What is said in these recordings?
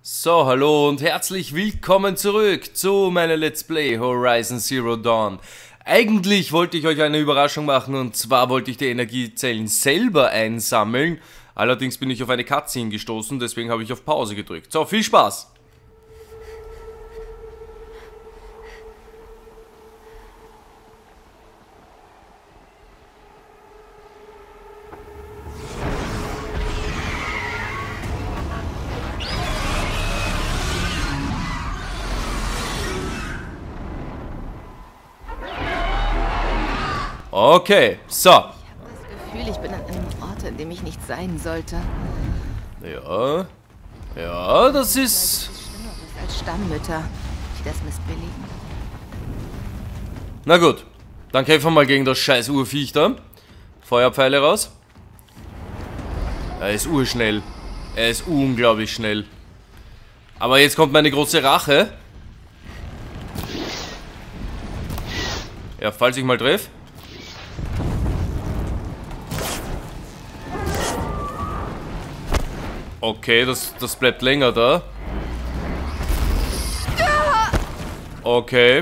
So, hallo und herzlich willkommen zurück zu meinem Let's Play Horizon Zero Dawn. Eigentlich wollte ich euch eine Überraschung machen und zwar wollte ich die Energiezellen selber einsammeln. Allerdings bin ich auf eine Cutscene gestoßen, deswegen habe ich auf Pause gedrückt. So, viel Spaß! Okay, so. Ich habe das Gefühl, ich bin an einem Ort, an dem ich nicht sein sollte. Ja, das ist... Schlimmeres als Stammmütter, die das missbilligen. Na gut, dann kämpfen wir mal gegen das scheiß Urviech da. Feuerpfeile raus. Er ist urschnell. Er ist unglaublich schnell. Aber jetzt kommt meine große Rache. Ja, falls ich mal treffe. Okay, das bleibt länger da. Okay.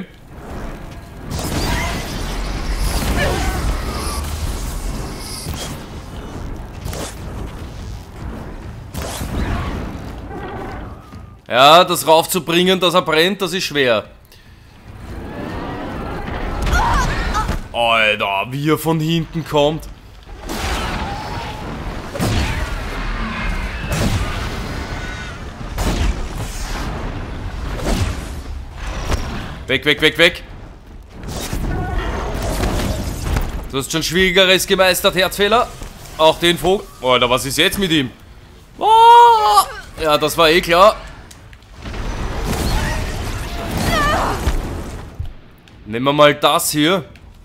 Ja, das raufzubringen, dass er brennt, das ist schwer. Alter, wie er von hinten kommt. Weg, weg, weg, weg. Du hast schon Schwierigeres gemeistert, Herzfehler. Auch den Vogel. Alter, was ist jetzt mit ihm? Oh! Ja, das war eh klar. Nehmen wir mal das hier.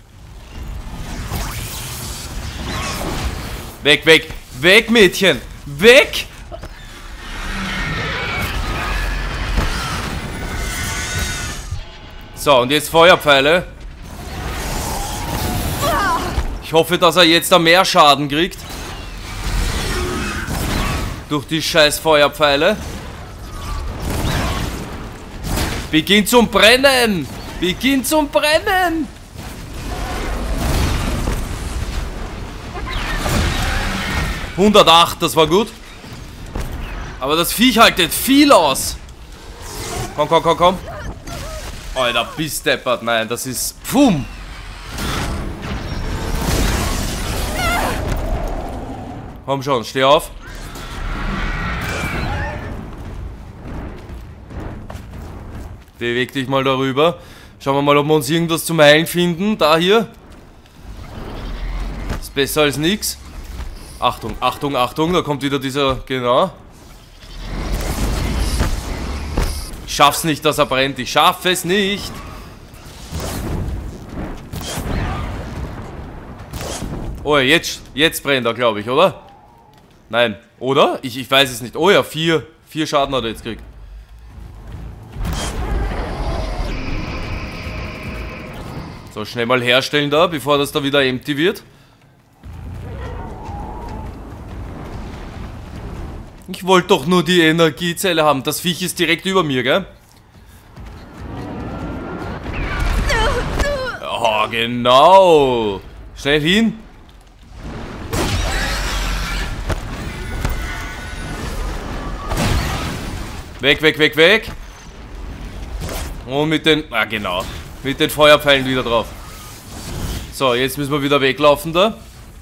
Weg, weg, weg, Mädchen. Weg! So, und jetzt Feuerpfeile. Ich hoffe, dass er jetzt da mehr Schaden kriegt. Durch die scheiß Feuerpfeile. Beginnt zum Brennen! Beginnt zum Brennen! ...108, das war gut. Aber das Viech haltet viel aus. Komm, komm, komm, komm. Alter, bist deppert. Nein, das ist... Pfum! Komm schon, steh auf. Beweg dich mal darüber. Schauen wir mal, ob wir uns irgendwas zum Heilen finden. Da hier. Ist besser als nix. Achtung, Achtung, Achtung. Da kommt wieder dieser... Genau. Ich schaff's nicht, dass er brennt. Ich schaffe es nicht. Oh ja, jetzt brennt er, glaube ich, oder? Nein, oder? Ich weiß es nicht. Oh ja, 4 Schaden hat er jetzt gekriegt. So, schnell mal herstellen da, bevor das da wieder empty wird. Ich wollte doch nur die Energiezelle haben. Das Viech ist direkt über mir, gell? Oh, genau. Schnell hin. Weg, weg, weg, weg. Und mit den... Ah, genau. Mit den Feuerpfeilen wieder drauf. So, jetzt müssen wir wieder weglaufen da.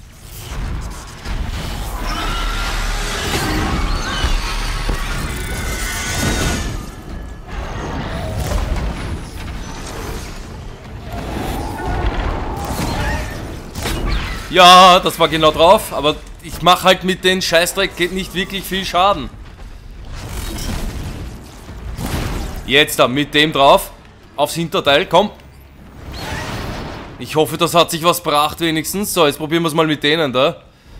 Ja, das war genau drauf, aber ich mache halt mit den Scheißdreck geht nicht wirklich viel Schaden. Jetzt da, mit dem drauf. Aufs Hinterteil, komm. Ich hoffe, das hat sich was gebracht wenigstens. So, jetzt probieren wir es mal mit denen da.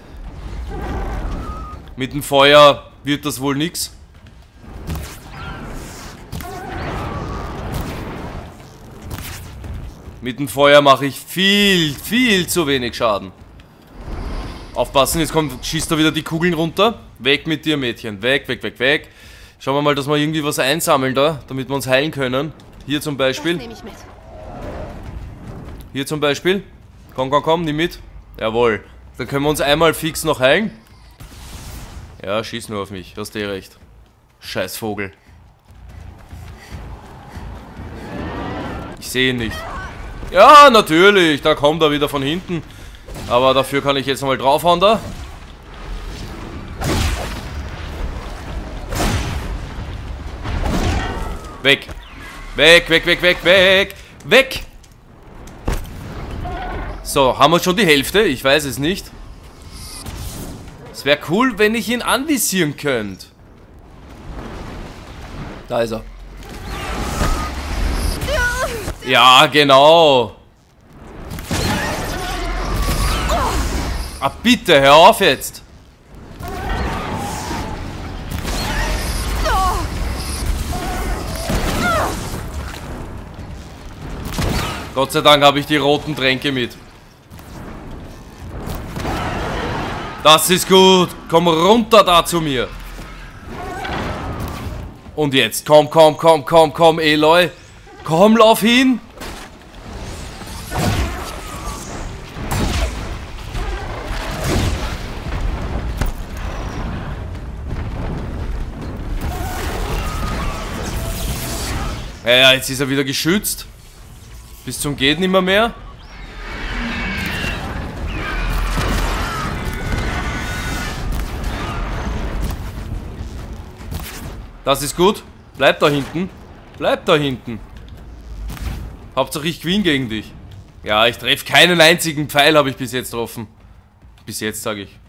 Mit dem Feuer wird das wohl nix. Mit dem Feuer mache ich viel zu wenig Schaden. Aufpassen, jetzt schießt da wieder die Kugeln runter. Weg mit dir, Mädchen. Weg, weg, weg, weg. Schauen wir mal, dass wir irgendwie was einsammeln da, damit wir uns heilen können. Hier zum Beispiel. Das nehme ich mit. Hier zum Beispiel. Komm, komm, komm, nimm mit. Jawohl. Dann können wir uns einmal fix noch heilen. Ja, schieß nur auf mich. Hast eh recht. Scheiß Vogel. Ich sehe ihn nicht. Ja, natürlich. Da kommt er wieder von hinten. Aber dafür kann ich jetzt mal draufhauen da. Weg. Weg, weg, weg, weg, weg. Weg. So, haben wir schon die Hälfte? Ich weiß es nicht. Es wäre cool, wenn ich ihn anvisieren könnte. Da ist er. Ja, genau. Ah, bitte, hör auf jetzt. Gott sei Dank habe ich die roten Tränke mit. Das ist gut. Komm runter da zu mir. Und jetzt. Komm, komm, komm, komm, komm, Eloy. Komm, lauf hin. Ja, jetzt ist er wieder geschützt. Bis zum geht nimmer mehr. Das ist gut. Bleib da hinten. Bleib da hinten. Hauptsache ich gewinne gegen dich. Ja, ich treffe keinen einzigen Pfeil, habe ich bis jetzt getroffen. Bis jetzt, sage ich.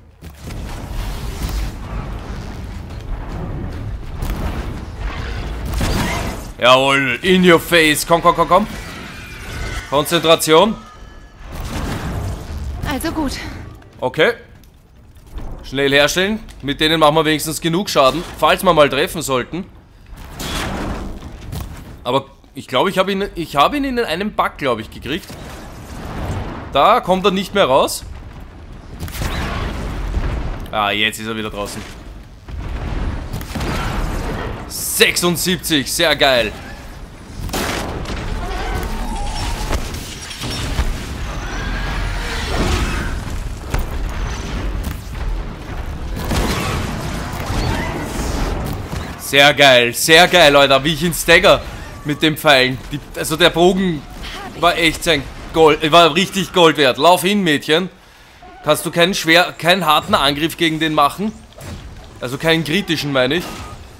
Jawohl, in your face. Komm, komm, komm, komm. Konzentration. Also gut. Okay. Schnell herstellen. Mit denen machen wir wenigstens genug Schaden, falls wir mal treffen sollten. Aber ich glaube, ich habe ihn in einem Bug, glaube ich, gekriegt. Da kommt er nicht mehr raus. Ah, jetzt ist er wieder draußen. 76, sehr geil. Sehr geil, Leute, wie ich ihn stagger mit dem Pfeilen. Also der Bogen war echt sein Gold, war richtig Gold wert. Lauf hin, Mädchen. Kannst du keinen harten Angriff gegen den machen? Also keinen kritischen, meine ich.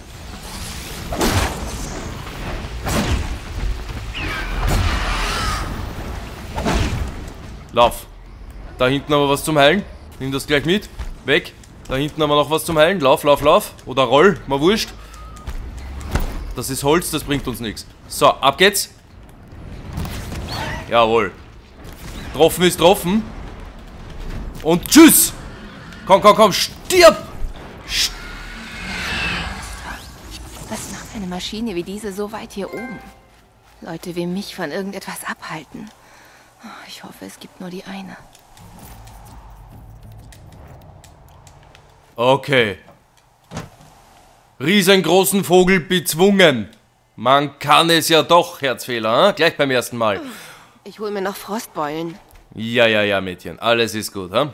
Lauf. Da hinten haben wir was zum Heilen. Nimm das gleich mit. Weg. Da hinten haben wir noch was zum Heilen. Lauf, lauf, lauf. Oder roll. Mal wurscht. Das ist Holz, das bringt uns nichts. So, ab geht's. Jawohl. Getroffen ist getroffen. Und tschüss. Komm, komm, komm. Stirb. Was macht eine Maschine wie diese so weit hier oben? Leute wie mich von irgendetwas abhalten. Oh, ich hoffe, es gibt nur die eine. Okay. Riesengroßen Vogel bezwungen. Man kann es ja doch, Herzfehler, hm? Gleich beim ersten Mal. Ich hole mir noch Frostbeulen. Ja, ja, ja, Mädchen. Alles ist gut, hm?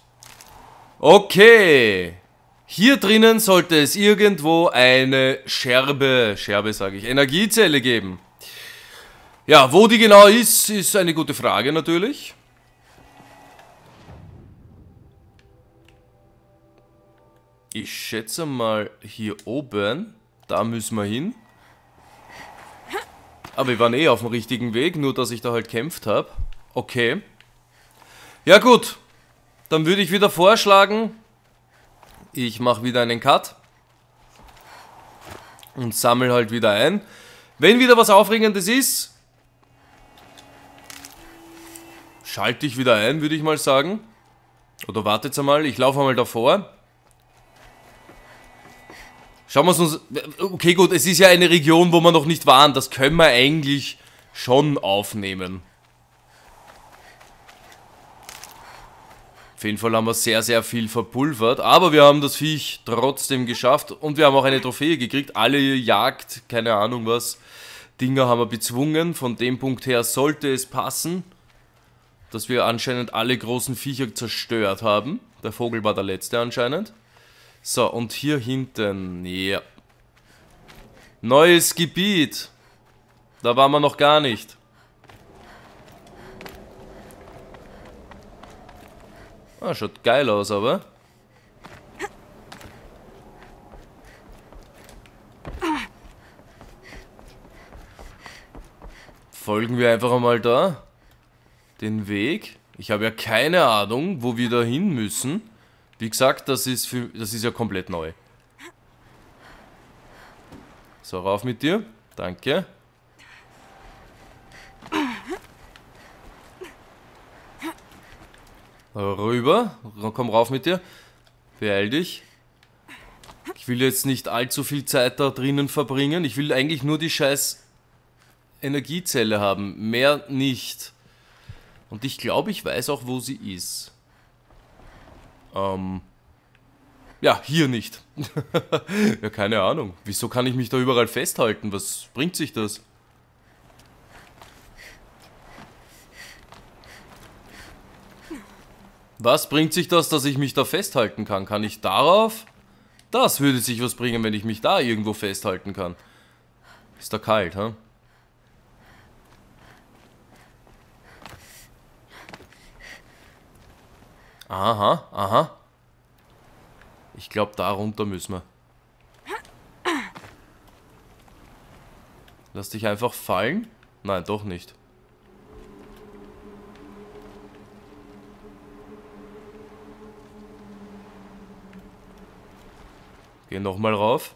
Okay. Hier drinnen sollte es irgendwo eine Scherbe sage ich, Energiezelle geben. Ja, wo die genau ist, ist eine gute Frage natürlich. Ich schätze mal hier oben, da müssen wir hin. Aber wir waren eh auf dem richtigen Weg, nur dass ich da halt kämpft habe. Okay. Ja gut, dann würde ich wieder vorschlagen, ich mache wieder einen Cut. Und sammle halt wieder ein. Wenn wieder was Aufregendes ist, schalte ich wieder ein, würde ich mal sagen. Oder wartet einmal, ich laufe einmal davor. Schauen wir es uns... Okay, gut, es ist ja eine Region, wo wir noch nicht waren. Das können wir eigentlich schon aufnehmen. Auf jeden Fall haben wir sehr, sehr viel verpulvert, aber wir haben das Viech trotzdem geschafft und wir haben auch eine Trophäe gekriegt. Alle Jagd, keine Ahnung was, Dinger haben wir bezwungen. Von dem Punkt her sollte es passen, dass wir anscheinend alle großen Viecher zerstört haben. Der Vogel war der letzte anscheinend. So, und hier hinten, ja. Neues Gebiet. Da waren wir noch gar nicht. Ah, schaut geil aus, aber. Folgen wir einfach einmal da den Weg. Ich habe ja keine Ahnung, wo wir da hin müssen. Wie gesagt, das ist ja komplett neu. So, rauf mit dir. Danke. Rüber. Komm rauf mit dir. Beeil dich. Ich will jetzt nicht allzu viel Zeit da drinnen verbringen. Ich will eigentlich nur die scheiß Energiezelle haben. Mehr nicht. Und ich glaube, ich weiß auch, wo sie ist. Ja, hier nicht. Ja, keine Ahnung. Wieso kann ich mich da überall festhalten? Was bringt sich das? Was bringt sich das, dass ich mich da festhalten kann? Kann ich darauf? Das würde sich was bringen, wenn ich mich da irgendwo festhalten kann. Ist da kalt, hä? Aha, aha. Ich glaube, da runter müssen wir. Lass dich einfach fallen? Nein, doch nicht. Geh nochmal rauf.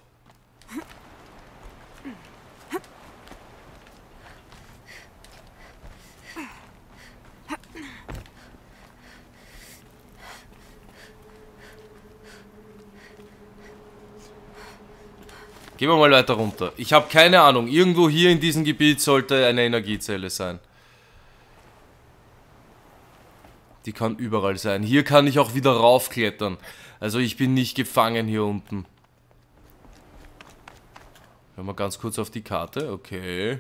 Gehen wir mal weiter runter. Ich habe keine Ahnung. Irgendwo hier in diesem Gebiet sollte eine Energiezelle sein. Die kann überall sein. Hier kann ich auch wieder raufklettern. Also ich bin nicht gefangen hier unten. Schauen wir ganz kurz auf die Karte. Okay.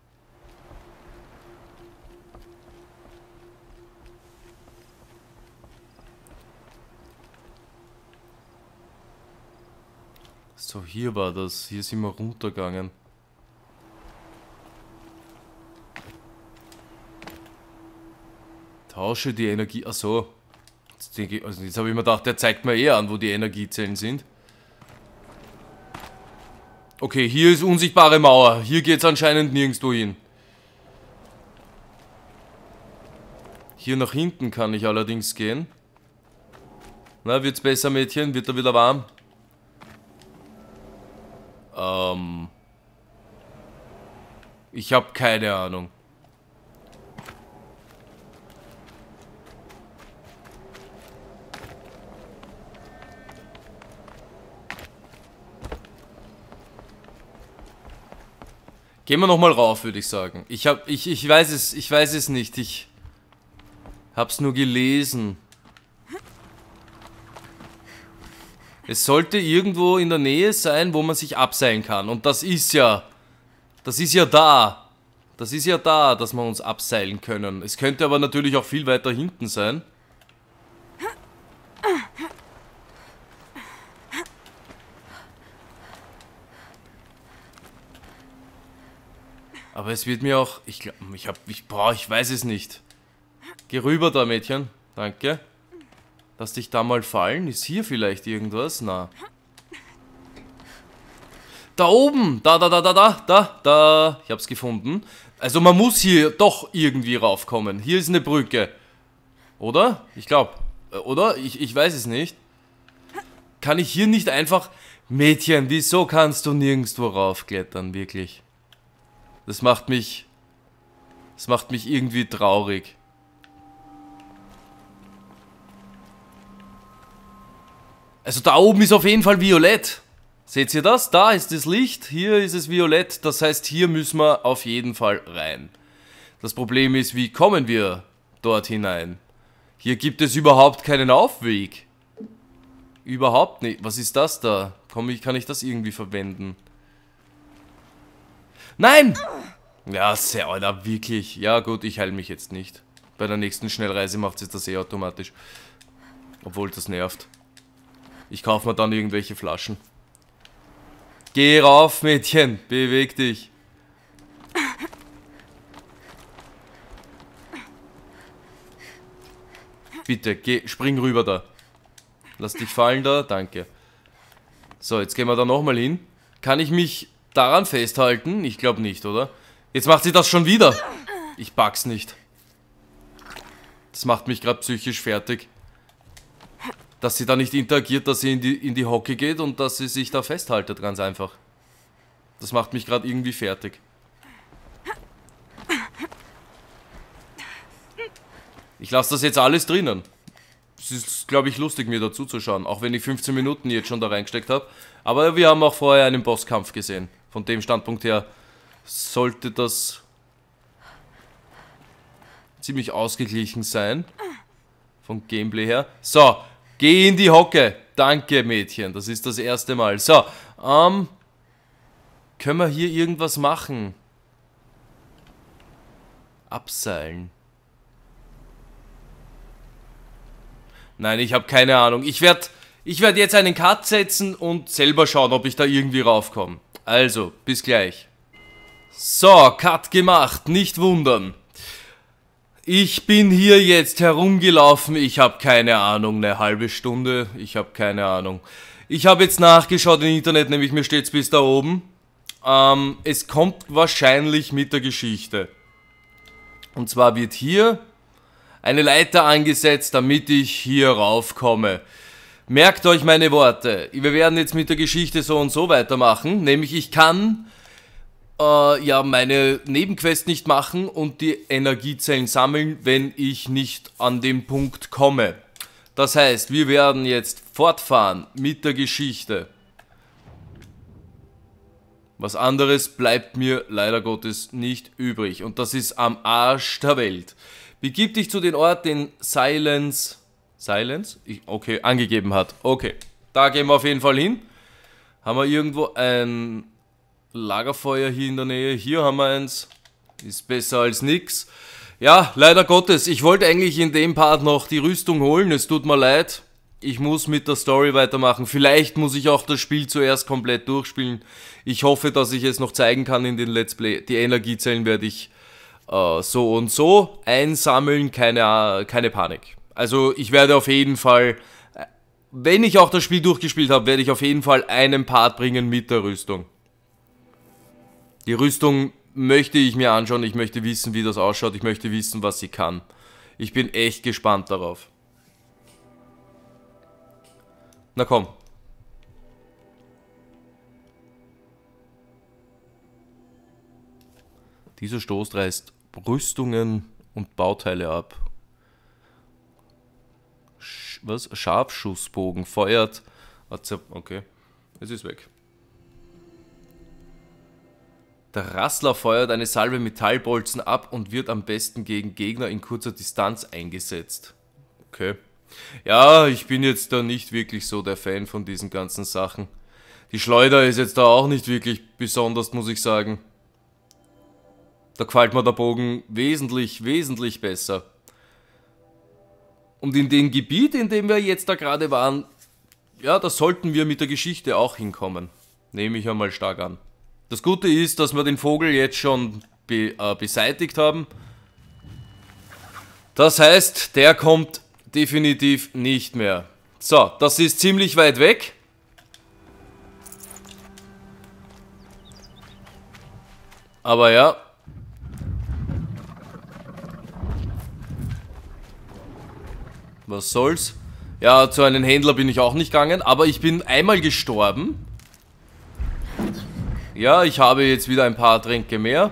So, hier war das. Hier sind wir runtergegangen. Tausche die Energie. Achso. Also jetzt habe ich mir gedacht, der zeigt mir eher an, wo die Energiezellen sind. Okay, hier ist unsichtbare Mauer. Hier geht es anscheinend nirgendwo hin. Hier nach hinten kann ich allerdings gehen. Na, wird's besser, Mädchen? Wird er wieder warm? Ich habe keine Ahnung. Gehen wir nochmal rauf, würde ich sagen. Ich weiß es nicht. Ich hab's nur gelesen. Es sollte irgendwo in der Nähe sein, wo man sich abseilen kann. Und das ist ja da. Das ist ja da, dass wir uns abseilen können. Es könnte aber natürlich auch viel weiter hinten sein. Aber es wird mir auch... Ich weiß es nicht. Geh rüber da, Mädchen. Danke. Lass dich da mal fallen. Ist hier vielleicht irgendwas? Na. Da oben! Da. Ich hab's gefunden. Also man muss hier doch irgendwie raufkommen. Hier ist eine Brücke. Oder? Ich glaube. Oder? Ich weiß es nicht. Kann ich hier nicht einfach... Mädchen, wieso kannst du nirgendwo raufklettern? Wirklich. Das macht mich irgendwie traurig. Also da oben ist auf jeden Fall violett. Seht ihr das? Da ist das Licht, hier ist es violett. Das heißt, hier müssen wir auf jeden Fall rein. Das Problem ist, wie kommen wir dort hinein? Hier gibt es überhaupt keinen Aufweg. Überhaupt nicht. Was ist das da? Kann ich das irgendwie verwenden? Nein! Ja, sehr, Alter, wirklich. Ja gut, ich heile mich jetzt nicht. Bei der nächsten Schnellreise macht es das eh automatisch. Obwohl, das nervt. Ich kaufe mir dann irgendwelche Flaschen. Geh rauf, Mädchen. Beweg dich. Bitte, spring rüber da. Lass dich fallen da, danke. So, jetzt gehen wir da nochmal hin. Kann ich mich daran festhalten? Ich glaube nicht, oder? Jetzt macht sie das schon wieder. Ich pack's nicht. Das macht mich gerade psychisch fertig. Dass sie da nicht interagiert, dass sie in die Hocke geht und dass sie sich da festhaltet, ganz einfach. Das macht mich gerade irgendwie fertig. Ich lasse das jetzt alles drinnen. Es ist, glaube ich, lustig, mir dazu zu schauen. Auch wenn ich 15 Minuten jetzt schon da reingesteckt habe. Aber wir haben auch vorher einen Bosskampf gesehen. Von dem Standpunkt her sollte das ziemlich ausgeglichen sein. Vom Gameplay her. So, geh in die Hocke. Danke, Mädchen. Das ist das erste Mal. So, können wir hier irgendwas machen? Abseilen. Nein, ich habe keine Ahnung. Ich werd jetzt einen Cut setzen und selber schauen, ob ich da irgendwie raufkomme. Also, bis gleich. So, Cut gemacht. Nicht wundern. Ich bin hier jetzt herumgelaufen. Ich habe keine Ahnung. Eine halbe Stunde. Ich habe keine Ahnung. Ich habe jetzt nachgeschaut im Internet, nämlich mir steht es bis da oben. Es kommt wahrscheinlich mit der Geschichte. Und zwar wird hier eine Leiter angesetzt, damit ich hier raufkomme. Merkt euch meine Worte. Wir werden jetzt mit der Geschichte so und so weitermachen. Nämlich ich kann ja meine Nebenquest nicht machen und die Energiezellen sammeln, wenn ich nicht an den Punkt komme. Das heißt, wir werden jetzt fortfahren mit der Geschichte. Was anderes bleibt mir leider Gottes nicht übrig. Und das ist am Arsch der Welt. Begib dich zu den Ort, den Silence okay, angegeben hat. Okay, da gehen wir auf jeden Fall hin. Haben wir irgendwo ein Lagerfeuer hier in der Nähe? Hier haben wir eins. Ist besser als nix. Ja, leider Gottes. Ich wollte eigentlich in dem Part noch die Rüstung holen. Es tut mir leid. Ich muss mit der Story weitermachen. Vielleicht muss ich auch das Spiel zuerst komplett durchspielen. Ich hoffe, dass ich es noch zeigen kann in den Let's Play. Die Energiezellen werde ich so und so einsammeln, keine Panik. Also ich werde auf jeden Fall, wenn ich auch das Spiel durchgespielt habe, werde ich auf jeden Fall einen Part bringen mit der Rüstung. Die Rüstung möchte ich mir anschauen, ich möchte wissen, wie das ausschaut, ich möchte wissen, was sie kann. Ich bin echt gespannt darauf. Na komm. Dieser Stoß reißt Rüstungen und Bauteile ab. Was? Scharfschussbogen feuert. Okay, es ist weg. Der Rassler feuert eine Salve Metallbolzen ab und wird am besten gegen Gegner in kurzer Distanz eingesetzt. Okay. Ja, ich bin jetzt da nicht wirklich so der Fan von diesen ganzen Sachen. Die Schleuder ist jetzt da auch nicht wirklich besonders, muss ich sagen. Da gefällt mir der Bogen wesentlich, wesentlich besser. Und in dem Gebiet, in dem wir jetzt da gerade waren, ja, da sollten wir mit der Geschichte auch hinkommen. Nehme ich einmal stark an. Das Gute ist, dass wir den Vogel jetzt schon beseitigt haben. Das heißt, der kommt definitiv nicht mehr. So, das ist ziemlich weit weg. Aber ja. Was soll's? Ja, zu einem Händler bin ich auch nicht gegangen, aber ich bin einmal gestorben. Ja, ich habe jetzt wieder ein paar Tränke mehr.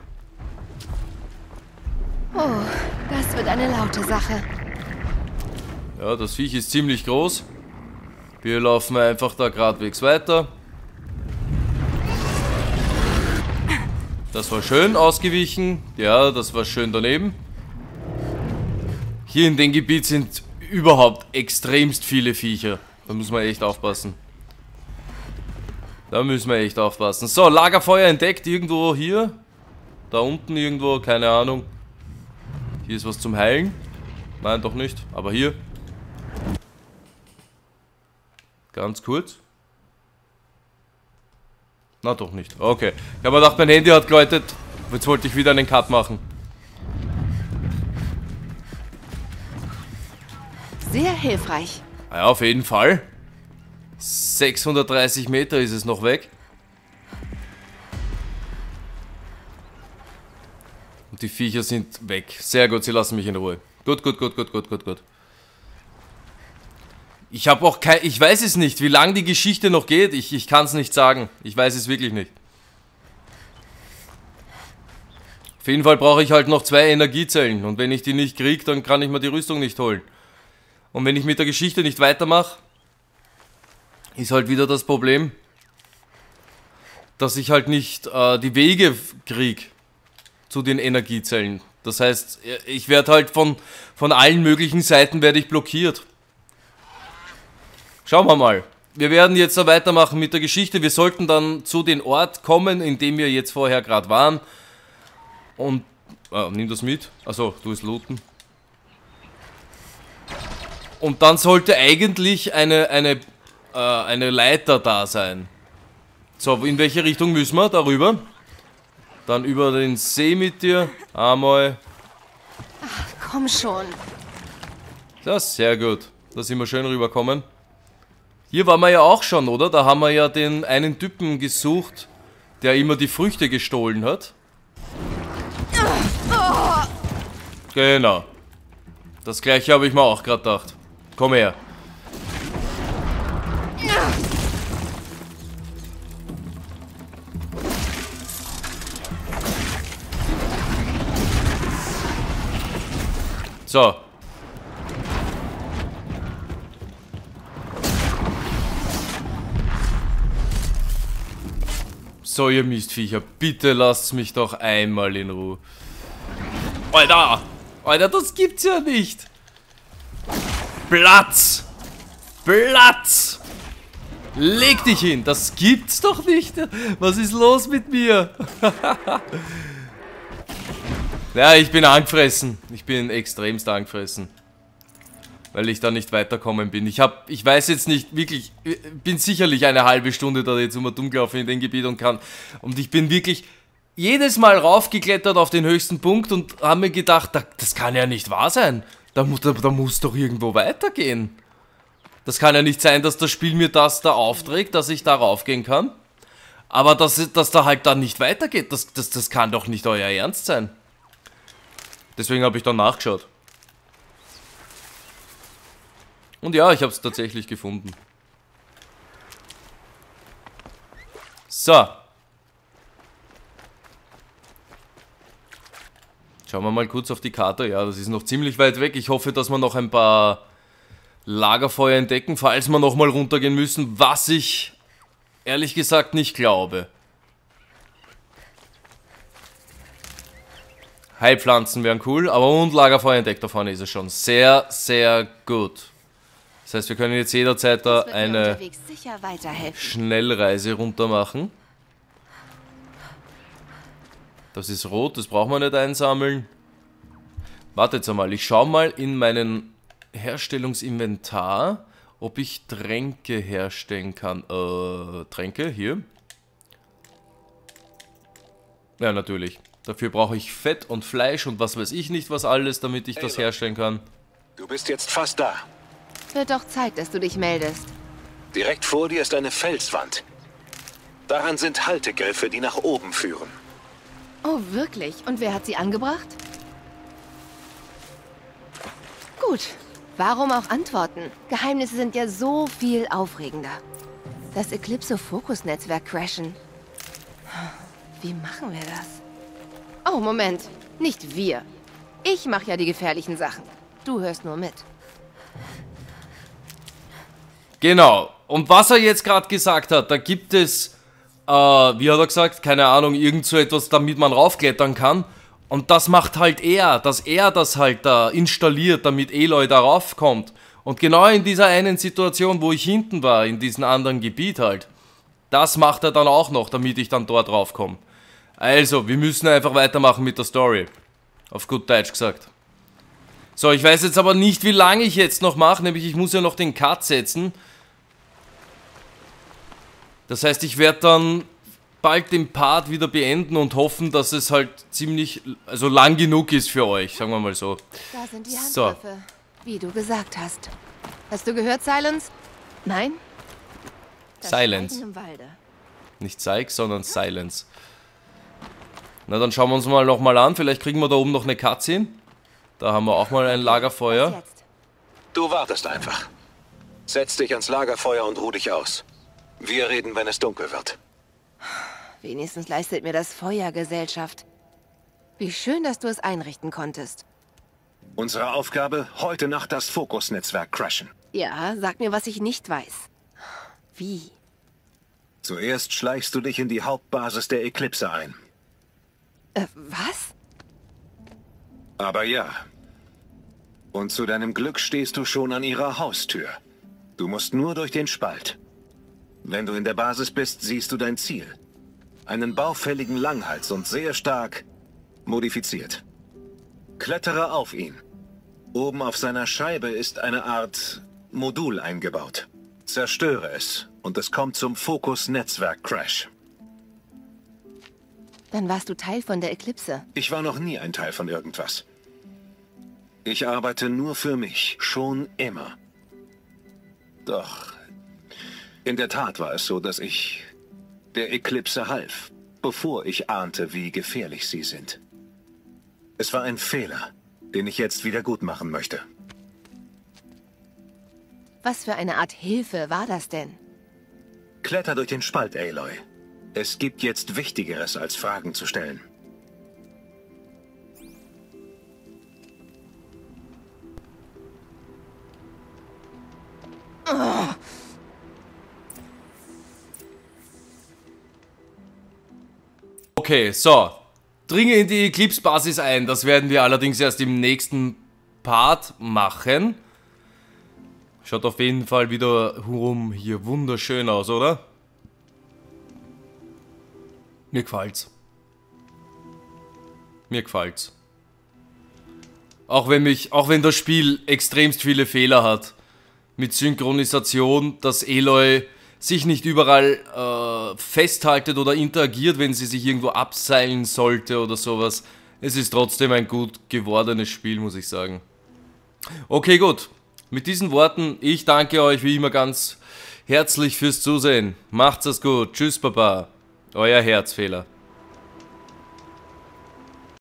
Oh, das wird eine laute Sache. Ja, das Viech ist ziemlich groß. Wir laufen einfach da geradewegs weiter. Das war schön ausgewichen. Ja, das war schön daneben. Hier in dem Gebiet sind überhaupt extremst viele Viecher. Da müssen wir echt aufpassen. Da müssen wir echt aufpassen. So, Lagerfeuer entdeckt. Irgendwo hier. Da unten irgendwo, keine Ahnung. Hier ist was zum Heilen. Nein, doch nicht. Aber hier. Ganz kurz. Na, doch nicht. Okay. Ich habe mir gedacht, mein Handy hat geläutet. Jetzt wollte ich wieder einen Cut machen. Sehr hilfreich. Ja, auf jeden Fall. 630 Meter ist es noch weg. Und die Viecher sind weg. Sehr gut, sie lassen mich in Ruhe. Gut, gut, gut, gut, gut, gut, gut. Ich habe auch kein... Ich weiß es nicht, wie lange die Geschichte noch geht. Ich kann es nicht sagen. Ich weiß es wirklich nicht. Auf jeden Fall brauche ich halt noch 2 Energiezellen. Und wenn ich die nicht kriege, dann kann ich mir die Rüstung nicht holen. Und wenn ich mit der Geschichte nicht weitermache, ist halt wieder das Problem, dass ich halt nicht die Wege kriege zu den Energiezellen. Das heißt, ich werde halt von allen möglichen Seiten werde ich blockiert. Schauen wir mal. Wir werden jetzt so weitermachen mit der Geschichte. Wir sollten dann zu dem Ort kommen, in dem wir jetzt vorher gerade waren. Und... nimm das mit. Achso, du willst looten. Und dann sollte eigentlich eine Leiter da sein. So, in welche Richtung müssen wir? Darüber. Dann über den See mit dir. Einmal. Ach, komm schon. Das ist sehr gut. Da sind wir schön rüberkommen. Hier waren wir ja auch schon, oder? Da haben wir ja den einen Typen gesucht, der immer die Früchte gestohlen hat. Genau. Das gleiche habe ich mir auch gerade gedacht. Komm her. So. So, ihr Mistviecher, bitte lasst mich doch einmal in Ruhe. Alter! Alter, das gibt's ja nicht! Platz! Platz! Leg dich hin! Das gibt's doch nicht! Was ist los mit mir? Ja, ich bin angefressen. Ich bin extremst angefressen. Weil ich da nicht weiterkommen bin. Ich weiß jetzt nicht wirklich, bin sicherlich eine halbe Stunde da jetzt immer dumm gelaufen in dem Gebiet und ich bin wirklich jedes Mal raufgeklettert auf den höchsten Punkt und habe mir gedacht, das kann ja nicht wahr sein. Da muss doch irgendwo weitergehen. Das kann ja nicht sein, dass das Spiel mir das da aufträgt, dass ich da raufgehen kann. Aber dass da halt dann nicht weitergeht, das kann doch nicht euer Ernst sein. Deswegen habe ich dann nachgeschaut. Und ja, ich habe es tatsächlich gefunden. So. Schauen wir mal kurz auf die Karte. Ja, das ist noch ziemlich weit weg. Ich hoffe, dass wir noch ein paar Lagerfeuer entdecken, falls wir nochmal runtergehen müssen, was ich ehrlich gesagt nicht glaube. Heilpflanzen wären cool, aber und Lagerfeuer entdeckt, da vorne ist es schon. Sehr, sehr gut. Das heißt, wir können jetzt jederzeit da eine Schnellreise runter machen. Das ist rot, das brauchen wir nicht einsammeln. Wartet jetzt einmal, ich schaue mal in meinen Herstellungsinventar, ob ich Tränke herstellen kann. Tränke, hier. Ja, natürlich. Dafür brauche ich Fett und Fleisch und was weiß ich nicht was alles, damit ich das herstellen kann. Du bist jetzt fast da. Wird doch Zeit, dass du dich meldest. Direkt vor dir ist eine Felswand. Daran sind Haltegriffe, die nach oben führen. Oh, wirklich? Und wer hat sie angebracht? Gut. Warum auch antworten? Geheimnisse sind ja so viel aufregender. Das Eclipso-Fokus-Netzwerk crashen. Wie machen wir das? Oh, Moment. Nicht wir. Ich mache ja die gefährlichen Sachen. Du hörst nur mit. Genau. Und was er jetzt gerade gesagt hat, da gibt es, wie hat er gesagt, keine Ahnung, irgend so etwas, damit man raufklettern kann. Und das macht halt er, dass er das halt da installiert, damit Aloy darauf kommt. Und genau in dieser einen Situation, wo ich hinten war, in diesem anderen Gebiet halt, das macht er dann auch noch, damit ich dann dort drauf komme. Also, wir müssen einfach weitermachen mit der Story. Auf gut Deutsch gesagt. So, ich weiß jetzt aber nicht, wie lange ich jetzt noch mache, nämlich ich muss ja noch den Cut setzen. Das heißt, ich werde dann bald den Part wieder beenden und hoffen, dass es halt ziemlich, also lang genug ist für euch, sagen wir mal so. Da sind die So. Handgriffe, wie du gesagt hast. Hast du gehört, Silence? Nein? Das Silence. Schweigen im Walde. Nicht Zeig, sondern Silence. Na, dann schauen wir uns mal nochmal an. Vielleicht kriegen wir da oben noch eine Cutscene. Da haben wir auch mal ein Was Lagerfeuer. jetzt? Du wartest einfach. Setz dich ans Lagerfeuer und ruh dich aus. Wir reden, wenn es dunkel wird. Wenigstens leistet mir das Feuer Gesellschaft. Wie schön, dass du es einrichten konntest. Unsere Aufgabe, heute Nacht das Fokusnetzwerk crashen. Ja, sag mir, was ich nicht weiß. Wie? Zuerst schleichst du dich in die Hauptbasis der Eclipse ein. Was? Aber ja. Und zu deinem Glück stehst du schon an ihrer Haustür. Du musst nur durch den Spalt. Wenn du in der Basis bist, siehst du dein Ziel. Einen baufälligen Langhals und sehr stark modifiziert. Klettere auf ihn. Oben auf seiner Scheibe ist eine Art Modul eingebaut. Zerstöre es und es kommt zum Fokus-Netzwerk-Crash. Dann warst du Teil von der Eclipse. Ich war noch nie ein Teil von irgendwas. Ich arbeite nur für mich, schon immer. Doch, in der Tat war es so, dass ich der Eclipse half, bevor ich ahnte, wie gefährlich sie sind. Es war ein Fehler, den ich jetzt wieder gut machen möchte. Was für eine Art Hilfe war das denn? Kletter durch den Spalt, Aloy. Es gibt jetzt Wichtigeres, als Fragen zu stellen. Okay, so. Dringe in die Eclipse-Basis ein. Das werden wir allerdings erst im nächsten Part machen. Schaut auf jeden Fall wiederum hier wunderschön aus, oder? Mir gefällt's. Mir gefällt's. Auch wenn das Spiel extremst viele Fehler hat. Mit Synchronisation, dass Aloy sich nicht überall festhaltet oder interagiert, wenn sie sich irgendwo abseilen sollte oder sowas. Es ist trotzdem ein gut gewordenes Spiel, muss ich sagen. Okay, gut. Mit diesen Worten, ich danke euch wie immer ganz herzlich fürs Zusehen. Macht's es gut. Tschüss, Baba. Euer Herzfehler.